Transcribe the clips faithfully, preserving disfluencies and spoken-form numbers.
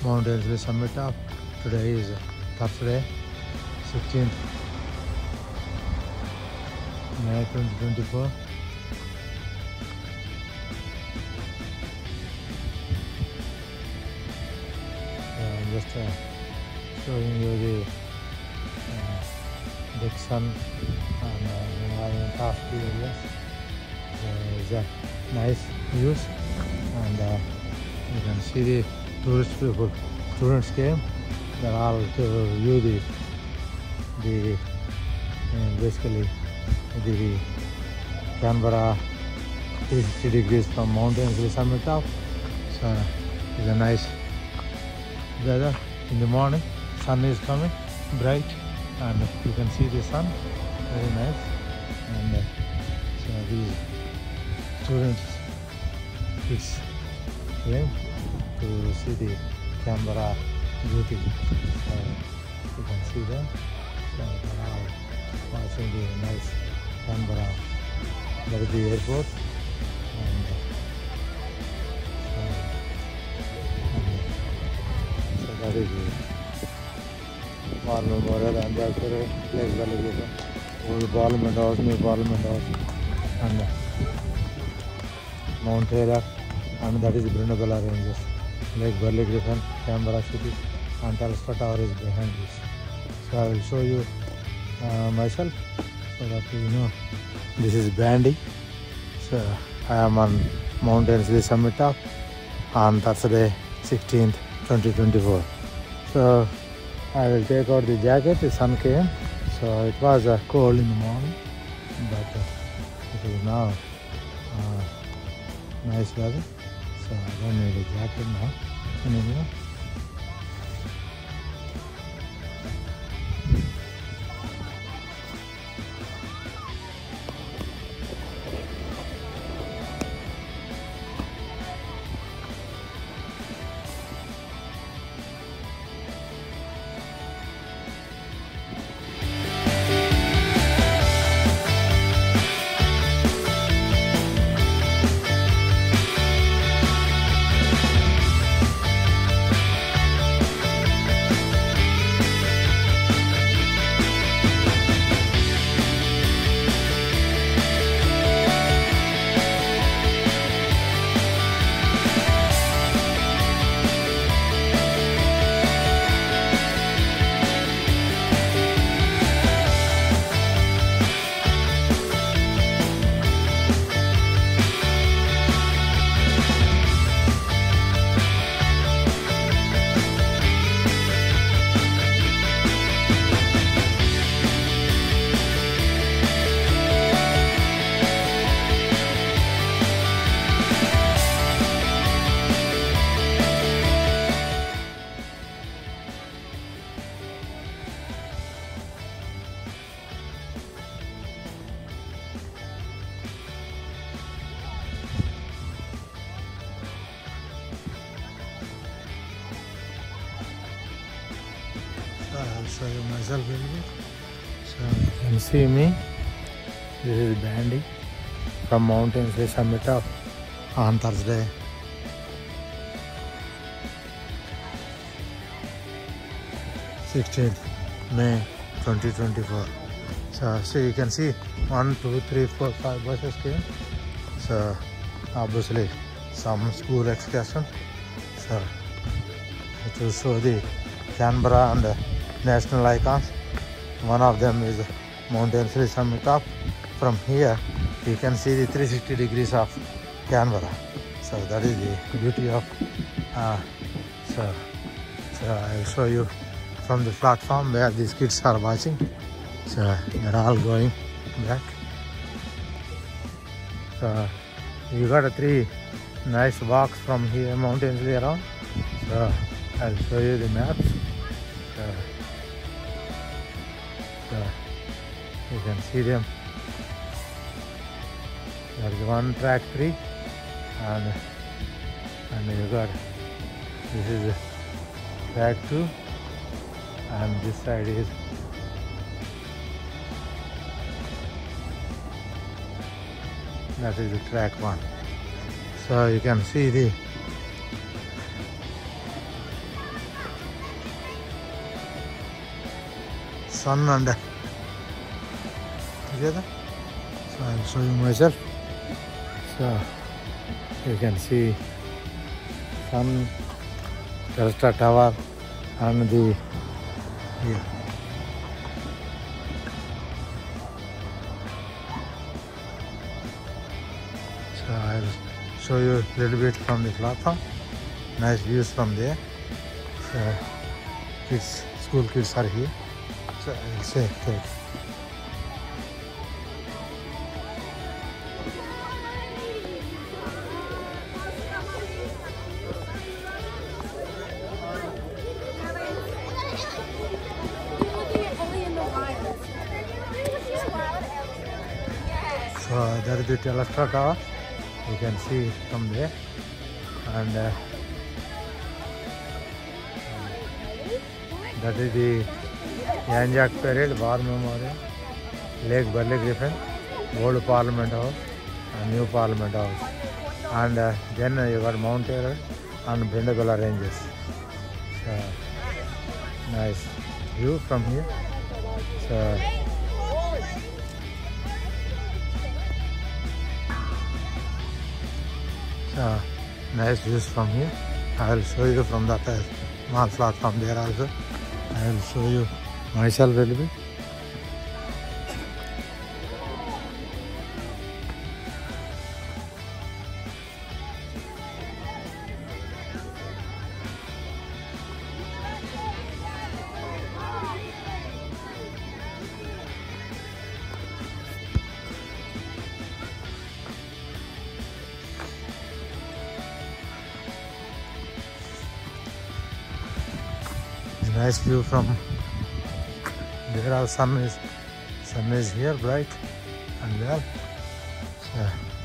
Mount Ainslie summit top. Today is Thursday, sixteenth May twenty twenty-four. I'm just uh, showing you the uh, Dixon and uh, past few areas. So it's a nice views, and uh, you can see the tourist people. Students came. They're all to view the the uh, basically the Canberra three hundred sixty degrees from Mount Ainslie summit top. So it's a nice weather in the morning. Sun is coming bright, and you can see the sun. Very nice. And uh, so these students kids came to see the Canberra beauty. So you can see them. So they're all watching the nice Canberra. That is the airport. And, uh, so, so that is the War Memorial, and that's the Lake Valley, old Parliament House, new Parliament House, and uh, Mount Taylor, and that is the Brindabella Ranges. Lake Burley Griffin, Canberra City, and Telstra Tower is behind this. So I will show you uh, myself so that you know. This is Bandy. So I am on Mount Ainslie summit top on Thursday, sixteenth twenty twenty-four. So I will take out the jacket. The sun came, so it was uh, cold in the morning, but uh, it is now uh, nice weather. So I don't need a jacket now anymore. I'll show you myself a little bit. So you can see me. This is Bandy from Mount Ainslie summit top on Thursday. sixteenth May twenty twenty-four. So, so you can see one, two, three, four, five buses came. So obviously some school excursion. So to show the Canberra and the national icons. One of them is Mount Ainslie summit top. From here you can see the three hundred sixty degrees of Canberra. So that is the beauty of uh, so, so I will show you from the platform where these kids are watching. So they're all going back. So you got a three nice walks from here Mount Ainslie around. So I'll show you the maps. So, so you can see them. There is one track three, and and you got this is track two, and this side is that is the track one. So you can see the sun and together. So I'll show you myself. So you can see sun, Telstra tower, and the here. So I'll show you a little bit from the platform. Nice views from there. So kids, school kids are here. So I'll say that. So there is the Telstra tower. You can see from there, and uh, that is the Anzac Parade, War Memorial, Lake Burley Griffin, Old Parliament House, and New Parliament House, and uh, then uh, you got Mount Everest and Brindabella Ranges. So nice view from here. So Uh, nice views from here. I will show you from that uh, small platform there also. I will show you myself a little bit. Nice view from there. Our sun is sun is here bright and well. So,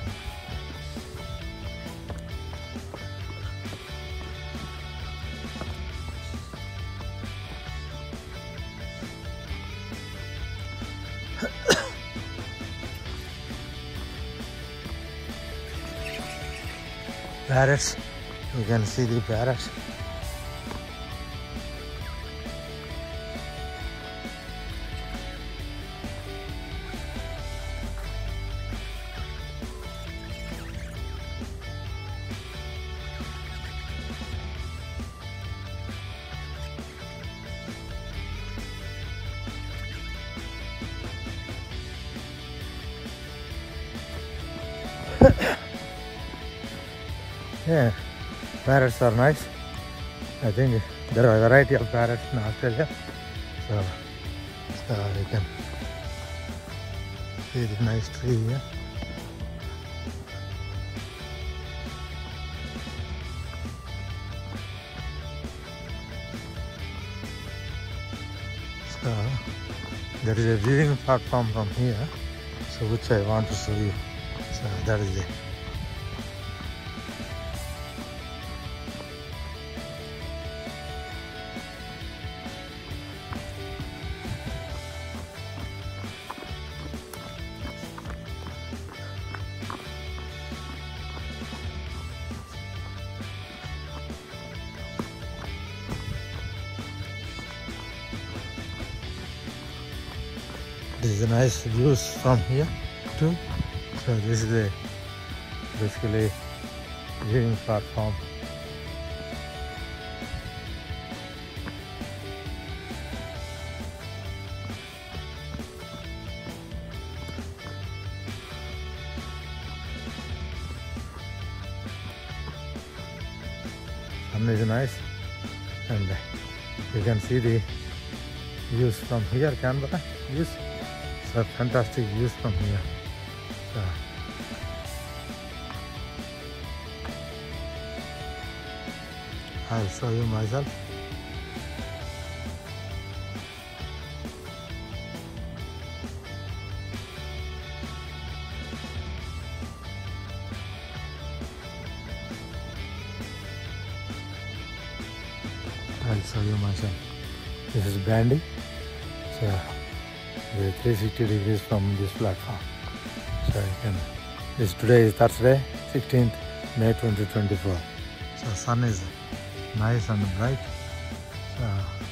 parrots, you can see the parrots. Yeah, parrots are nice. I think there are a variety of parrots in Australia. So, so you can see the nice tree here. So there is a viewing platform from here, so which I want to show you. So that is it. This is a nice views from here too. So this is a basically viewing platform. Sun is nice, and you can see the views from here, Canberra views. So fantastic views from here. So, I'll show you myself. I'll show you myself. This is Bandy. So the three sixty degrees from this platform. So you can. This today is Thursday, sixteenth May twenty twenty-four. So sun is nice and bright. So